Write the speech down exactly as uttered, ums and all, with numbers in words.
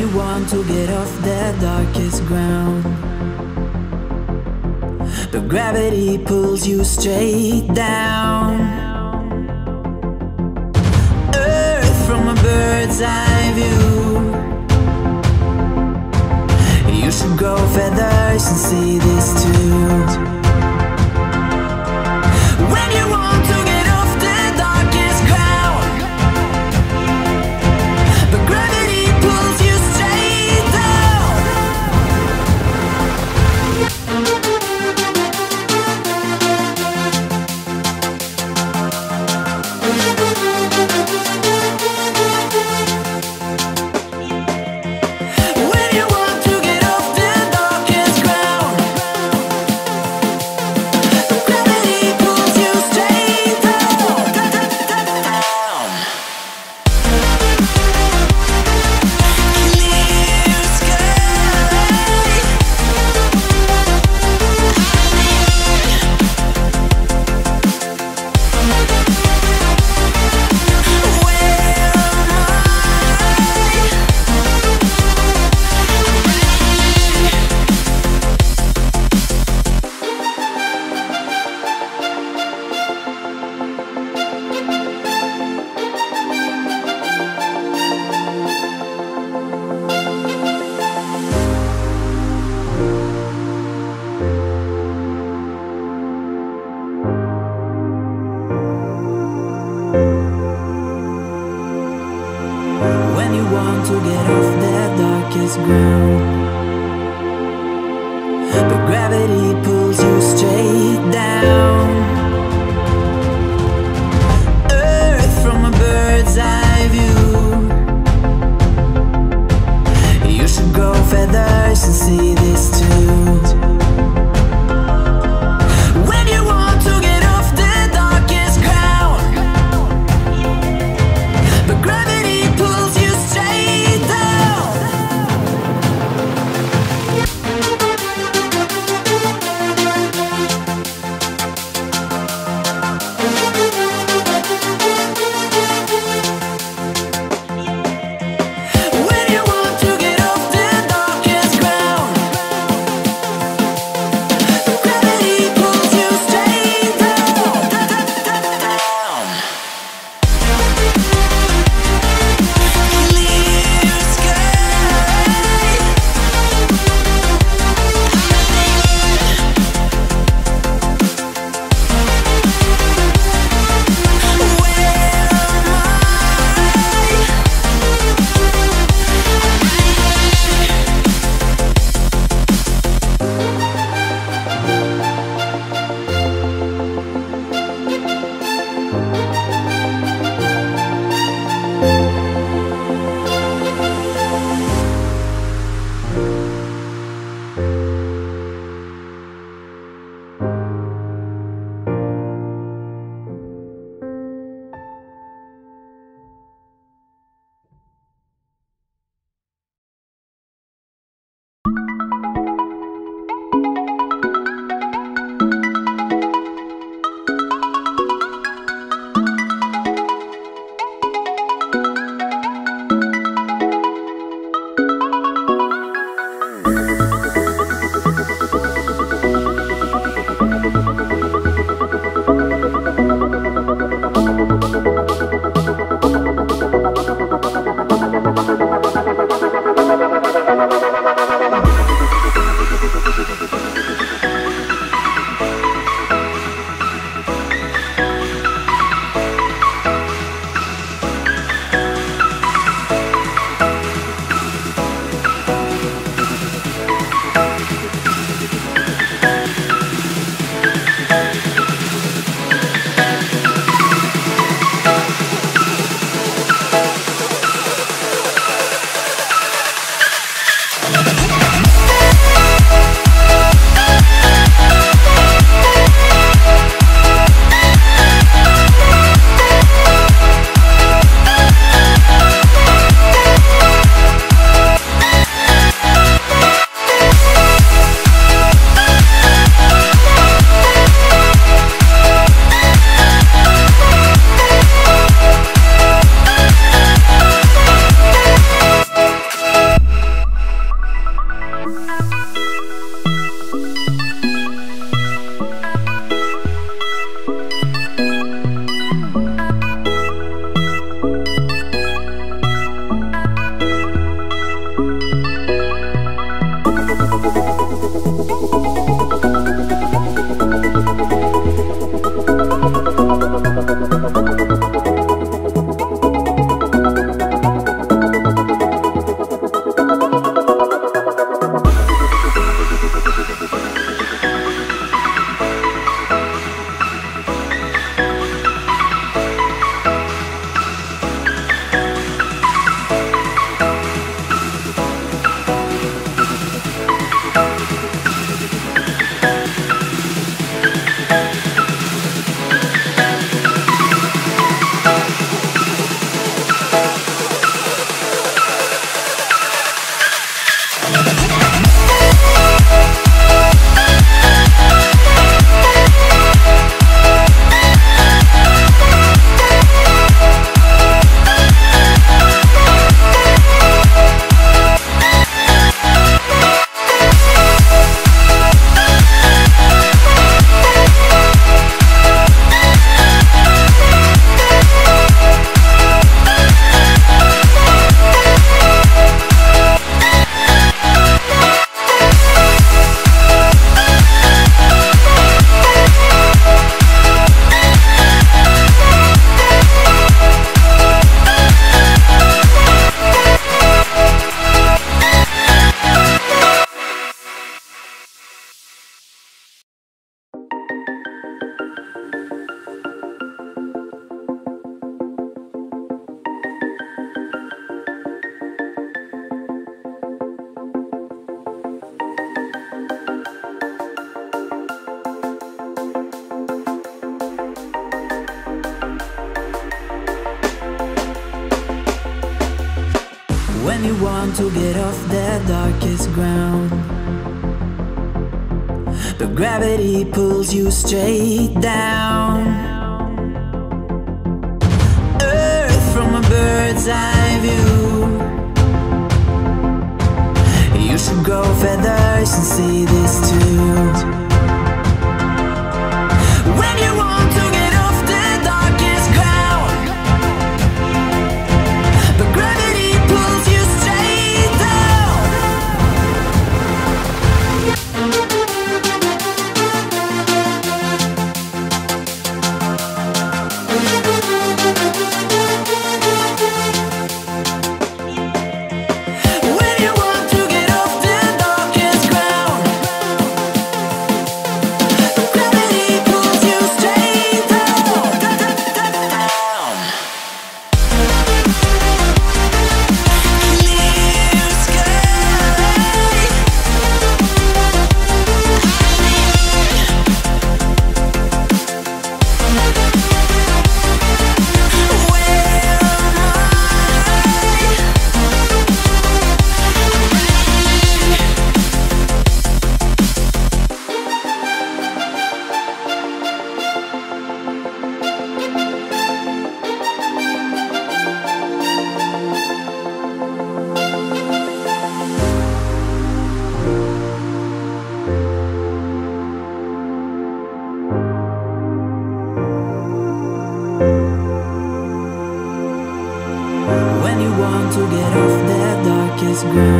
want to get off the darkest ground, but gravity pulls you straight down. Earth from a bird's eye view. You should grow feathers and see this too. When you want to get off the darkest ground, but gravity pulls you straight down. When you want to get off the darkest ground, but gravity pulls you straight down, down. Clear sky. Where am I? When you want to get off the darkest ground, but gravity pulls you straight down. Earth from a bird's eye view. You should grow feathers and see this too. When you want to get off the darkest ground, but gravity pulls you straight down. When you want to get off the darkest ground, but gravity pulls you straight down. Earth from a bird's eye view. You should grow feathers and see this too. When you want to get off the darkest ground, but gravity pulls you straight down. When you want to get off the darkest ground, but gravity pulls you straight down, down. Clear sky. Where am I? When you want to get off the darkest ground,